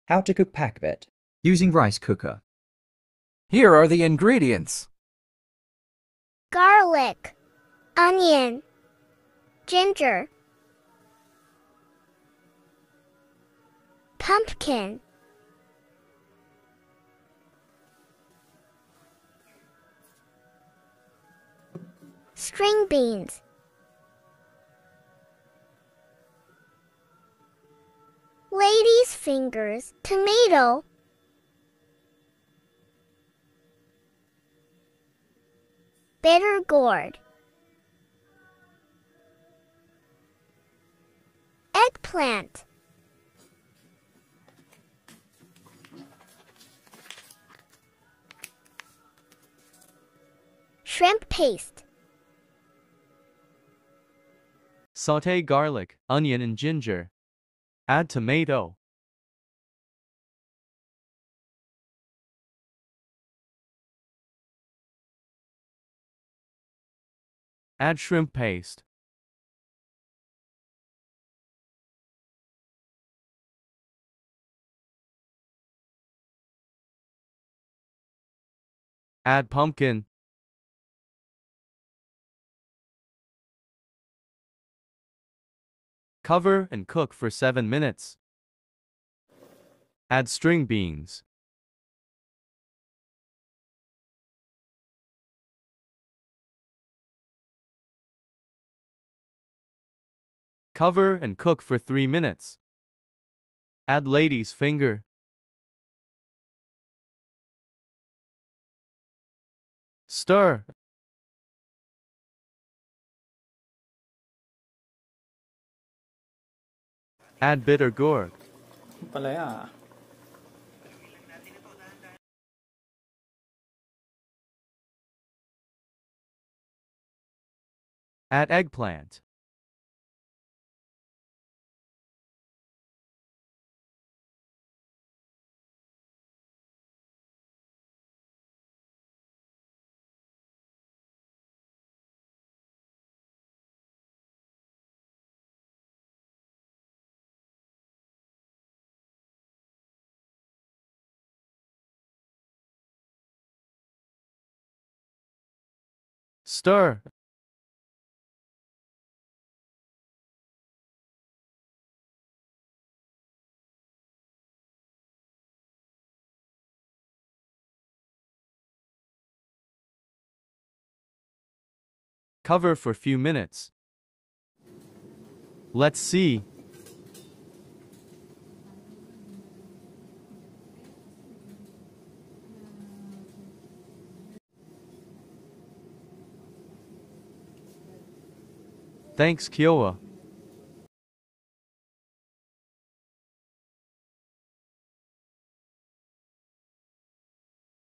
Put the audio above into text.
How to cook pakbet. Using rice cooker. Here are the ingredients. Garlic, onion, ginger, pumpkin, string beans, lady's fingers, tomato, bitter gourd, eggplant, shrimp paste, Sauté garlic, onion and ginger. Add tomato. Add shrimp paste. Add pumpkin. Cover and cook for 7 minutes. Add string beans. Cover and cook for 3 minutes. Add lady's finger. Stir. Add bitter gourd. Palaya. Add eggplant. Stir. Cover for few minutes. Let's see. Thanks, Kiowa.